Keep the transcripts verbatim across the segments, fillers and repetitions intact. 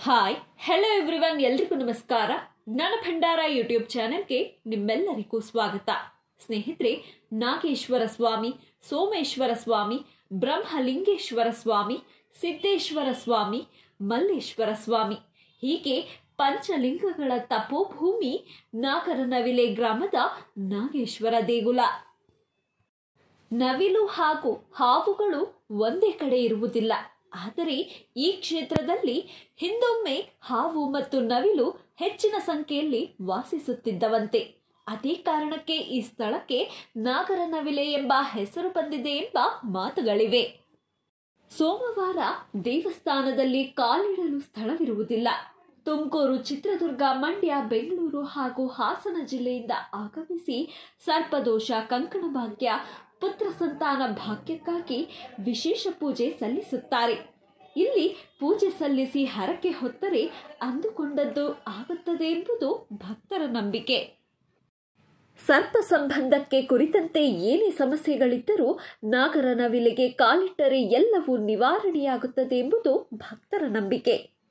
Hi hello everyone, ಎಲ್ರಿಗೂ ನಮಸ್ಕಾರ. ಜ್ಞಾನ ಭಂಡಾರ ಯೂಟ್ಯೂಬ್ ಚಾನೆಲ್ಗೆ ನಿಮ್ಮೆಲ್ಲರಿಗೂ ಸ್ವಾಗತ. ಸ್ನೇಹಿತರೆ, ನಾಗೇಶ್ವರ ಸ್ವಾಮಿ, ಸೋಮೇಶ್ವರ ಸ್ವಾಮಿ, ಬ್ರಹ್ಮಲಿಂಗೇಶ್ವರ ಸ್ವಾಮಿ, ಸಿದ್ದೇಶ್ವರ ಸ್ವಾಮಿ, ಮಲ್ಲೇಶ್ವರ ಸ್ವಾಮಿ ಹೀಗೆ ಪಂಚಲಿಂಗಗಳ ತಪೋಭೂಮಿ ನಾಗರನವಿಲೆ ಗ್ರಾಮದ ನಾಗೇಶ್ವರ ದೇಗುಲ. ನವಿಲು ಹಾಗೂ ಹಾವುಗಳು ಒಂದೇ ಕಡೆ ಇರುವುದಿಲ್ಲ. ಆದರೆ ಈ ಕ್ಷೇತ್ರದಲ್ಲಿ ಹಿಂದೊಮ್ಮೆ ಹಾವು ಮತ್ತು ನವಿಲು ಹೆಚ್ಚಿನ ಸಂಖ್ಯೆಯಲ್ಲಿ ವಾಸಿಸುತ್ತಿದ್ದವಂತೆ. ಅದೇ ಕಾರಣಕ್ಕೆ ಈ ಸ್ಥಳಕ್ಕೆ ನಾಗರನವಿಲೆ ಎಂಬ ಹೆಸರು ಬಂದಿದೆ ಎಂಬ ಮಾತುಗಳಿವೆ. ಸೋಮವಾರ ದೇವಸ್ಥಾನದಲ್ಲಿ ಕಾಲಿಡಲು ಸ್ಥಳವಿರುವುದಿಲ್ಲ. ತುಮಕೂರು, ಚಿತ್ರದುರ್ಗ, ಮಂಡ್ಯ, ಬೆಂಗಳೂರು ಹಾಗೂ ಹಾಸನ ಜಿಲ್ಲೆಯಿಂದ ಆಗಮಿಸಿ ಸರ್ಪದೋಷ, ಕಂಕಣ ಭಾಗ್ಯ, ಪುತ್ರ ಸಂತಾನ ಭಾಗ್ಯಕ್ಕಾಗಿ ವಿಶೇಷ ಪೂಜೆ ಸಲ್ಲಿಸುತ್ತಾರೆ. ಇಲ್ಲಿ ಪೂಜೆ ಸಲ್ಲಿಸಿ ಹರಕೆ ಹೊತ್ತರೆ ಅಂದುಕೊಂಡದ್ದು ಆಗುತ್ತದೆ ಎಂಬುದು ಭಕ್ತರ ನಂಬಿಕೆ. ಸರ್ಪ ಸಂಬಂಧಕ್ಕೆ ಕುರಿತಂತೆ ಏನೇ ಸಮಸ್ಯೆಗಳಿದ್ದರೂ ನಾಗರನವಿಲೆಗೆ ಕಾಲಿಟ್ಟರೆ ಎಲ್ಲವೂ ನಿವಾರಣೆಯಾಗುತ್ತದೆ ಎಂಬುದು ಭಕ್ತರ ನಂಬಿಕೆ.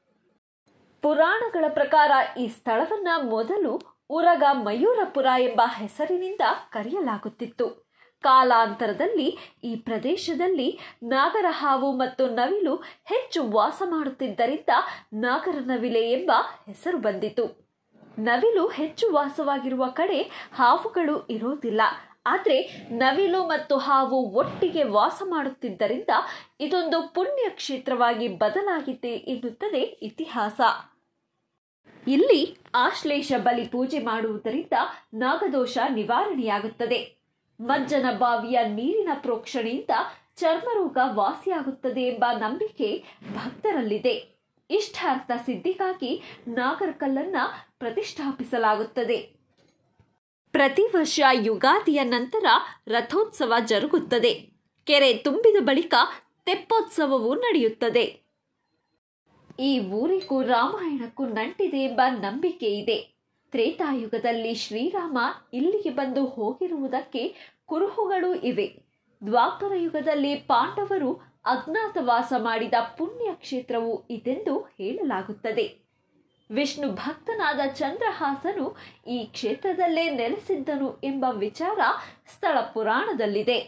ಪುರಾಣಗಳ ಪ್ರಕಾರ ಈ ಸ್ಥಳವನ್ನ ಮೊದಲು ಉರಗ ಮಯೂರಪುರ ಎಂಬ ಹೆಸರಿನಿಂದ ಕರೆಯಲಾಗುತ್ತಿತ್ತು. ಕಾಲಾಂತರದಲ್ಲಿ ಈ ಪ್ರದೇಶದಲ್ಲಿ ನಾಗರ ಹಾವು ಮತ್ತು ನವಿಲು ಹೆಚ್ಚು ವಾಸ ಮಾಡುತ್ತಿದ್ದರಿಂದ ನಾಗರನವಿಲೆ ಎಂಬ ಹೆಸರು ಬಂದಿತು. ನವಿಲು ಹೆಚ್ಚು ವಾಸವಾಗಿರುವ ಕಡೆ ಹಾವುಗಳು ಇರೋದಿಲ್ಲ. ಆದರೆ ನವಿಲು ಮತ್ತು ಹಾವು ಒಟ್ಟಿಗೆ ವಾಸ ಮಾಡುತ್ತಿದ್ದರಿಂದ ಇದೊಂದು ಪುಣ್ಯ ಕ್ಷೇತ್ರವಾಗಿ ಬದಲಾಗಿದೆ ಎನ್ನುತ್ತದೆ ಇತಿಹಾಸ. ಇಲ್ಲಿ ಆಶ್ಲೇಷ ಬಲಿ ಪೂಜೆ ಮಾಡುವುದರಿಂದ ನಾಗದೋಷ ನಿವಾರಣೆಯಾಗುತ್ತದೆ. ಮಜ್ಜನ ಬಾವಿಯ ನೀರಿನ ಪ್ರೋಕ್ಷಣೆಯಿಂದ ಚರ್ಮರೋಗ ವಾಸಿಯಾಗುತ್ತದೆ ಎಂಬ ನಂಬಿಕೆ ಭಕ್ತರಲ್ಲಿದೆ. ಇಷ್ಟಾರ್ಥ ಸಿದ್ಧಿಗಾಗಿ ನಾಗರಕಲ್ಲನ್ನ ಪ್ರತಿಷ್ಠಾಪಿಸಲಾಗುತ್ತದೆ. ಪ್ರತಿ ವರ್ಷ ಯುಗಾದಿಯ ನಂತರ ರಥೋತ್ಸವ ಜರುಗುತ್ತದೆ. ಕೆರೆ ತುಂಬಿದ ಬಳಿಕ ತೆಪ್ಪೋತ್ಸವವೂ ನಡೆಯುತ್ತದೆ. ಈ ಊರಿಗೂ ರಾಮಾಯಣಕ್ಕೂ ನಂಟಿದೆ ಎಂಬ ನಂಬಿಕೆ ಇದೆ. ತ್ರೇತಾಯುಗದಲ್ಲಿ ಶ್ರೀರಾಮ ಇಲ್ಲಿಗೆ ಬಂದು ಹೋಗಿರುವುದಕ್ಕೆ ಕುರುಹುಗಳು ಇವೆ. ದ್ವಾಪರ ಯುಗದಲ್ಲಿ ಪಾಂಡವರು ಅಜ್ಞಾತವಾಸ ಮಾಡಿದ ಪುಣ್ಯ ಕ್ಷೇತ್ರವು ಇದೆಂದು ಹೇಳಲಾಗುತ್ತದೆ. ವಿಷ್ಣು ಭಕ್ತನಾದ ಚಂದ್ರಹಾಸನು ಈ ಕ್ಷೇತ್ರದಲ್ಲೇ ನೆಲೆಸಿದ್ದನು ಎಂಬ ವಿಚಾರ ಸ್ಥಳ ಪುರಾಣದಲ್ಲಿದೆ.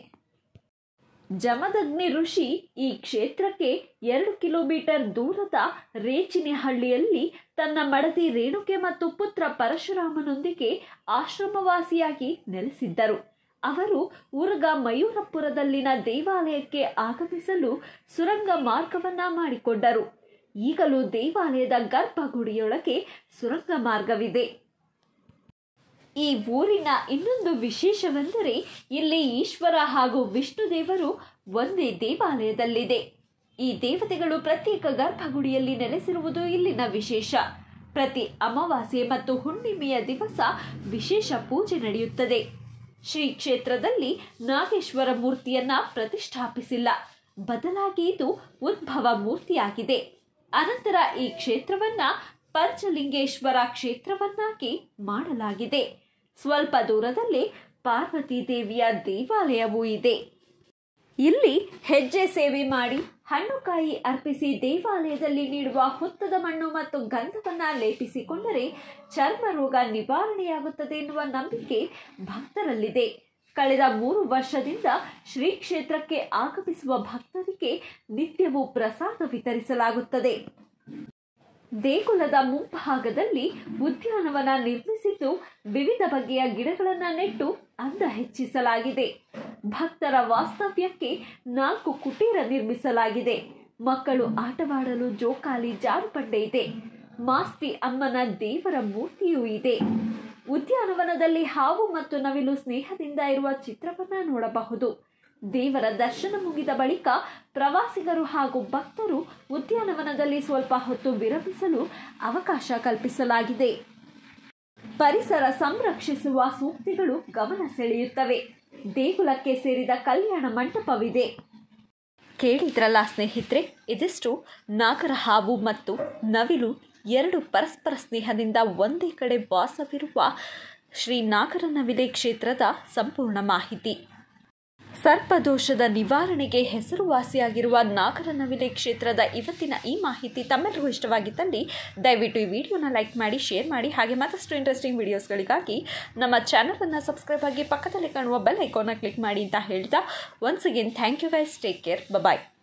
ಜಮದಗ್ನಿ ಋಷಿ ಈ ಕ್ಷೇತ್ರಕ್ಕೆ ಎರಡು ಕಿಲೋಮೀಟರ್ ದೂರದ ರೇಚಿನಹಳ್ಳಿಯಲ್ಲಿ ತನ್ನ ಮಡದಿ ರೇಣುಕೆ ಮತ್ತು ಪುತ್ರ ಪರಶುರಾಮನೊಂದಿಗೆ ಆಶ್ರಮವಾಸಿಯಾಗಿ ನೆಲೆಸಿದ್ದರು. ಅವರು ಉರಗ ಮಯೂರಪುರದಲ್ಲಿನ ದೇವಾಲಯಕ್ಕೆ ಆಗಮಿಸಲು ಸುರಂಗ ಮಾರ್ಗವನ್ನ ಮಾಡಿಕೊಂಡರು. ಈಗಲೂ ದೇವಾಲಯದ ಗರ್ಭಗುಡಿಯೊಳಗೆ ಸುರಂಗ ಮಾರ್ಗವಿದೆ. ಈ ಊರಿನ ಇನ್ನೊಂದು ವಿಶೇಷವೆಂದರೆ ಇಲ್ಲಿ ಈಶ್ವರ ಹಾಗೂ ವಿಷ್ಣು ದೇವರು ಒಂದೇ ದೇವಾಲಯದಲ್ಲಿದೆ. ಈ ದೇವತೆಗಳು ಪ್ರತ್ಯೇಕ ಗರ್ಭಗುಡಿಯಲ್ಲಿ ನೆಲೆಸಿರುವುದು ಇಲ್ಲಿನ ವಿಶೇಷ. ಪ್ರತಿ ಅಮಾವಾಸ್ಯೆ ಮತ್ತು ಹುಣ್ಣಿಮೆಯ ದಿವಸ ವಿಶೇಷ ಪೂಜೆ ನಡೆಯುತ್ತದೆ. ಶ್ರೀ ಕ್ಷೇತ್ರದಲ್ಲಿ ನಾಗೇಶ್ವರ ಮೂರ್ತಿಯನ್ನ ಪ್ರತಿಷ್ಠಾಪಿಸಿಲ್ಲ, ಬದಲಾಗಿ ಇದು ಉದ್ಭವ ಮೂರ್ತಿಯಾಗಿದೆ. ಅನಂತರ ಈ ಕ್ಷೇತ್ರವನ್ನ ಪಂಚಲಿಂಗೇಶ್ವರ ಕ್ಷೇತ್ರವನ್ನಾಗಿ ಮಾಡಲಾಗಿದೆ. ಸ್ವಲ್ಪ ದೂರದಲ್ಲೇ ಪಾರ್ವತಿ ದೇವಿಯ ದೇವಾಲಯವೂ ಇದೆ. ಇಲ್ಲಿ ಹೆಜ್ಜೆ ಸೇವೆ ಮಾಡಿ ಹಣ್ಣುಕಾಯಿ ಅರ್ಪಿಸಿ ದೇವಾಲಯದಲ್ಲಿ ನೀಡುವ ಹುತ್ತದ ಮಣ್ಣು ಮತ್ತು ಗಂಧವನ್ನ ಲೇಪಿಸಿಕೊಂಡರೆ ಚರ್ಮ ರೋಗ ನಿವಾರಣೆಯಾಗುತ್ತದೆ ಎನ್ನುವ ನಂಬಿಕೆ ಭಕ್ತರಲ್ಲಿದೆ. ಕಳೆದ ಮೂರು ವರ್ಷದಿಂದ ಶ್ರೀ ಕ್ಷೇತ್ರಕ್ಕೆ ಆಗಮಿಸುವ ಭಕ್ತರಿಗೆ ನಿತ್ಯವೂ ಪ್ರಸಾದ ವಿತರಿಸಲಾಗುತ್ತದೆ. ದೇಗುಲದ ಮುಂಭಾಗದಲ್ಲಿ ಉದ್ಯಾನವನ ನಿರ್ಮಿಸಿದ್ದು ವಿವಿಧ ಬಗೆಯ ಗಿಡಗಳನ್ನು ನೆಟ್ಟು ಅಂದ ಹೆಚ್ಚಿಸಲಾಗಿದೆ. ಭಕ್ತರ ವಾಸ್ತವ್ಯಕ್ಕೆ ನಾಲ್ಕು ಕುಟೀರ ನಿರ್ಮಿಸಲಾಗಿದೆ. ಮಕ್ಕಳು ಆಟವಾಡಲು ಜೋಕಾಲಿ, ಜಾರುಬಂಡೆ ಇದೆ. ಮಾಸ್ತಿ ಅಮ್ಮನ ದೇವರ ಮೂರ್ತಿಯೂ ಇದೆ. ಉದ್ಯಾನವನದಲ್ಲಿ ಹಾವು ಮತ್ತು ನವಿಲು ಸ್ನೇಹದಿಂದ ಇರುವ ಚಿತ್ರವನ್ನ ನೋಡಬಹುದು. ದೇವರ ದರ್ಶನ ಮುಗಿದ ಬಳಿಕ ಪ್ರವಾಸಿಗರು ಹಾಗೂ ಭಕ್ತರು ಉದ್ಯಾನವನದಲ್ಲಿ ಸ್ವಲ್ಪ ಹೊತ್ತು ವಿರಮಿಸಲು ಅವಕಾಶ ಕಲ್ಪಿಸಲಾಗಿದೆ. ಪರಿಸರ ಸಂರಕ್ಷಿಸುವ ಸೂಕ್ತಿಗಳು ಗಮನ ಸೆಳೆಯುತ್ತವೆ. ದೇಗುಲಕ್ಕೆ ಸೇರಿದ ಕಲ್ಯಾಣ ಮಂಟಪವಿದೆ. ಕೇಳಿದ್ರಲ್ಲ ಸ್ನೇಹಿತರೆ, ಇದಿಷ್ಟು ನಾಗರ ಹಾವು ಮತ್ತು ನವಿಲು ಎರಡು ಪರಸ್ಪರ ಸ್ನೇಹದಿಂದ ಒಂದೇ ಕಡೆ ವಾಸವಿರುವ ಶ್ರೀ ನಾಗರನವಿಲೆ ಕ್ಷೇತ್ರದ ಸಂಪೂರ್ಣ ಮಾಹಿತಿ. ಸರ್ಪದೋಷದ ನಿವಾರಣೆಗೆ ಹೆಸರುವಾಸಿಯಾಗಿರುವ ನಾಗರನವಿಲೆ ಕ್ಷೇತ್ರದ ಇವತ್ತಿನ ಈ ಮಾಹಿತಿ ತಮ್ಮೆಲ್ಲರಿಗೂ ಇಷ್ಟವಾಗಿದ್ದಲ್ಲಿ ದಯವಿಟ್ಟು ಈ ವಿಡಿಯೋನ ಲೈಕ್ ಮಾಡಿ, ಶೇರ್ ಮಾಡಿ, ಹಾಗೆ ಮತ್ತಷ್ಟು ಇಂಟ್ರೆಸ್ಟಿಂಗ್ ವಿಡಿಯೋಸ್ಗಳಿಗಾಗಿ ನಮ್ಮ ಚಾನಲನ್ನು ಸಬ್ಸ್ಕ್ರೈಬ್ ಆಗಿ ಪಕ್ಕದಲ್ಲಿ ಕಾಣುವ ಬೆಲ್ ಐಕಾನ್ನ ಕ್ಲಿಕ್ ಮಾಡಿ ಅಂತ ಹೇಳ್ತಾ once again thank you guys, take care, bye.